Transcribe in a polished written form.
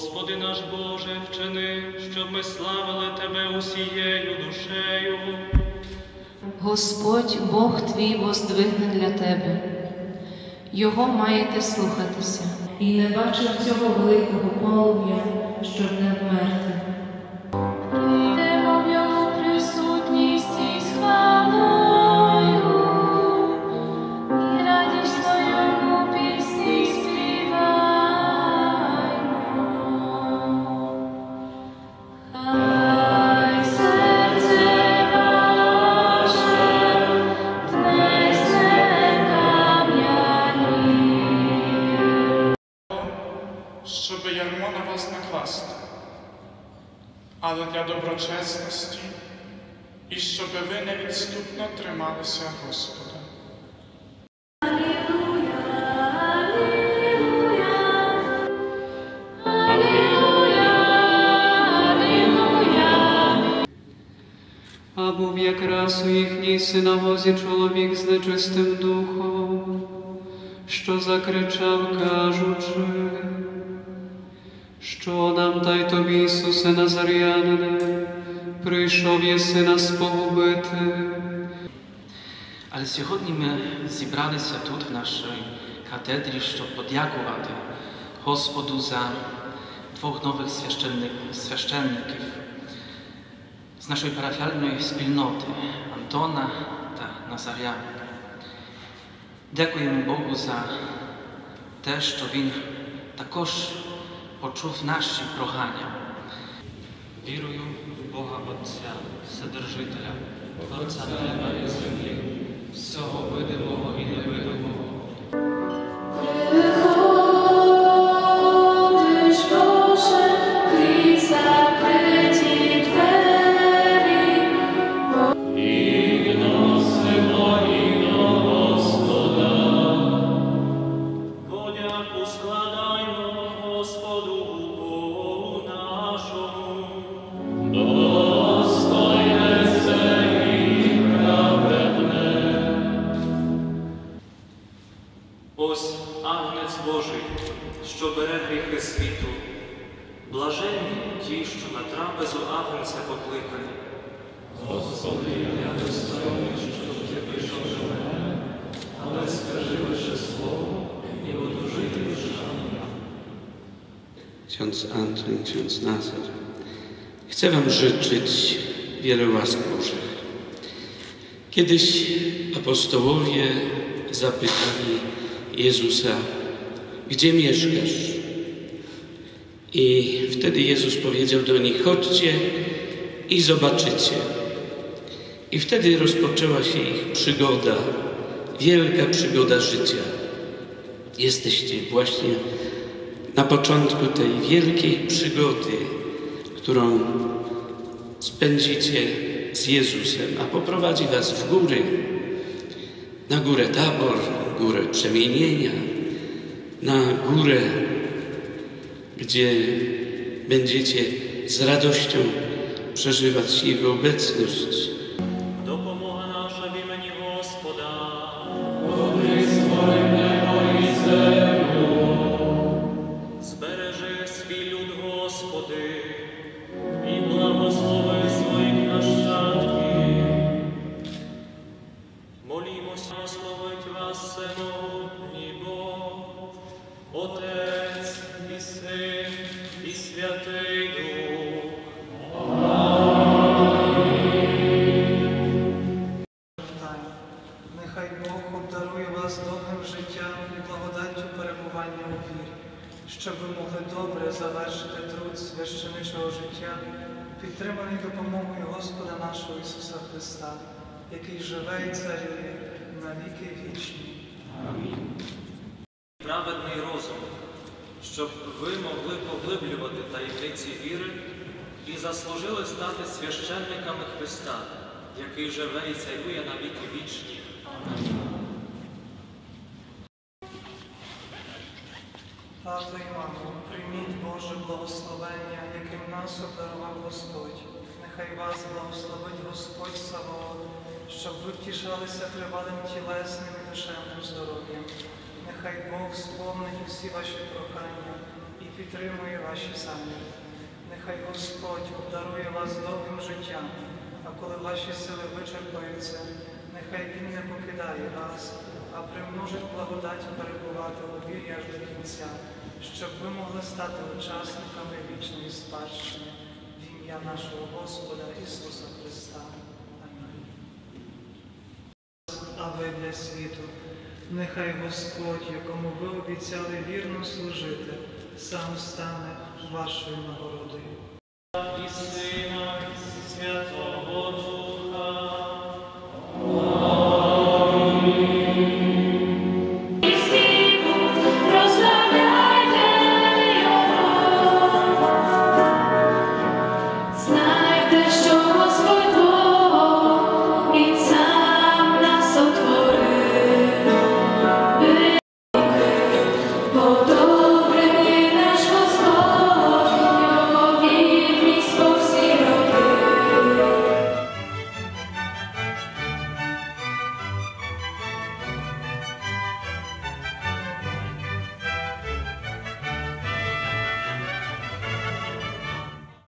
Господи наш Боже, вчини, щоб ми славили Тебе усією душею. Господь, Бог твій воздвигне для тебе. Його маєте слухатися. І не бачив цього великого полум'я, щоб не вмерти. Прийдемо в його присутність із хвалою, і радісно йому пісні співаймо. Хай серце ваше днесь не кам'яніє. Щоби ярмо на вас не класти, але для доброчесності, і щоби ви невідступно трималися Господа. Алілуя, алілуя, алілуя, алілуя. А був якраз у їхній синагозі чоловік з нечистим духом, що закричав, кажучи: що нам та й тобі, Ісусе Назарянине, прийшов єси нас погубити. Але сьогодні ми зібралися тут, в нашій катедрі, щоб подякувати Господу за двох нових священників з нашої парафіальної спільноти Антона та Назаряна. Дякуємо Богу за те, що Він також почув наші прохання. Вірую в Бога Отця, Вседержителя, Творця неба і землі, всього видимого і невидимого. Приходиш, Боже, крізь закриті двері, І носимо ім'я Господа. Подяку складаймо Господу Богу нашому. Достойне це і праведне. Ось Агнець Божий, що бере гріхи світу. Блаженні ті, що на трапезу Агнця покликані. Господи, я достойний, щоб ти прийшов до мене, але скажи лише слово, і буду жити душа моя. Ksiądz Antoni, ksiądz Nazar, chcę Wam życzyć wiele łask Bożych. Kiedyś apostołowie zapytali Jezusa: gdzie mieszkasz? I wtedy Jezus powiedział do nich: chodźcie i zobaczycie. I wtedy rozpoczęła się ich przygoda, wielka przygoda życia. Jesteście właśnie na początku tej wielkiej przygody, którą spędzicie z Jezusem, a poprowadzi was w góry, na górę Tabor, górę Przemienienia, na górę, gdzie będziecie z radością przeżywać Jego obecność. Допомога наша в імені Господа. Збережи свій люд, Господи, і благослови своїх нащадків. Молімося, благословить вас всемогутній Бог, Отець і Син і Святий Дух. Нехай Бог обдарує вас довгим життям і благодаттю перебування у вірі, щоб ви могли добре завершити труд священичого життя, підтриманий допомогою Господа нашого Ісуса Христа, який живе і царює на віки вічні. Амінь. Праведний розум, щоб ви могли поглиблювати таємниці віри і заслужили стати священниками Христа, який живе і царює на віки вічні. Амінь. Тато і мамо, прийміть Боже благословення, яким нас обдарував Господь. Нехай вас благословить Господь Саваоф, щоб ви втішалися тривалим тілесним і душевним здоров'ям. Нехай Бог сповнить усі ваші прохання і підтримує ваші заміри. Нехай Господь обдарує вас довгим життям, а коли ваші сили вичерпаються, нехай Він не покидає вас, а примножить благодать перебувати у вірі аж до кінця, щоб ви могли стати учасниками вічної спадщини в ім'я нашого Господа Ісуса Христа. Амінь. А ви для світу, нехай Господь, якому ви обіцяли вірно служити, сам стане вашою нагородою. І син